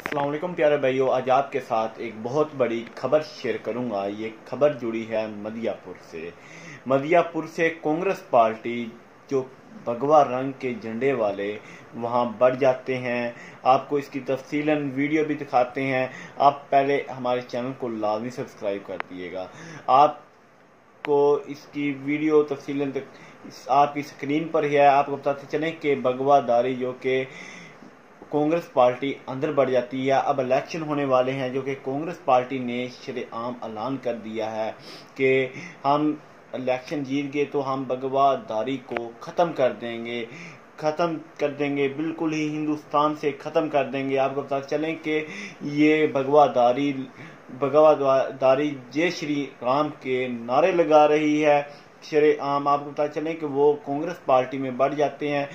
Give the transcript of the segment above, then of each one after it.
अस्सलाम वालेकुम प्यारे भाइयों, आज आपके साथ एक बहुत बड़ी खबर शेयर करूंगा। ये खबर जुड़ी है मदियापुर से कांग्रेस पार्टी जो भगवा रंग के झंडे वाले वहां बढ़ जाते हैं। आपको इसकी तफसीलन वीडियो भी दिखाते हैं। आप पहले हमारे चैनल को लाजमी सब्सक्राइब कर दिएगा। आपको इसकी वीडियो तफसीलन आपकी स्क्रीन पर ही है। आपको बताते चलें कि भगवाधारी जो कि कांग्रेस पार्टी अंदर बढ़ जाती है। अब इलेक्शन होने वाले हैं जो कि कांग्रेस पार्टी ने शरेआम ऐलान कर दिया है कि हम इलेक्शन जीत गए तो हम भगवाधारी को ख़त्म कर देंगे, बिल्कुल ही हिंदुस्तान से ख़त्म कर देंगे। आपको पता चलें कि ये भगवाधारी जय श्री राम के नारे लगा रही है शरेआम। आपको पता चलें कि वो कांग्रेस पार्टी में बढ़ जाते हैं।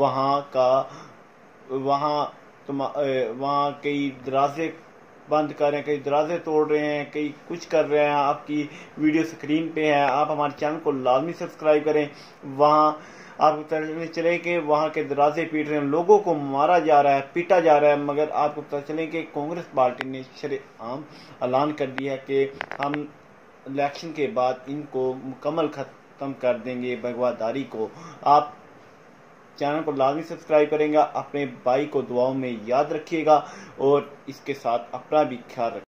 वहाँ कई दरवाजे बंद कर रहे हैं, कई दरवाजे तोड़ रहे हैं, कई कुछ कर रहे हैं। आपकी वीडियो स्क्रीन पे है। आप हमारे चैनल को लाजमी सब्सक्राइब करें। वहाँ आपको पता चले कि वहाँ के दरवाजे पीट रहे हैं, लोगों को मारा जा रहा है, पीटा जा रहा है। मगर आपको पता चले कि कांग्रेस पार्टी ने शरेआम ऐलान कर दिया कि हम इलेक्शन के बाद इनको मुकम्मल ख़त्म कर देंगे भगवाधारी को। आप चैनल को लाजमी सब्सक्राइब करेंगे। अपने भाई को दुआओं में याद रखिएगा और इसके साथ अपना भी ख्याल रखिएगा।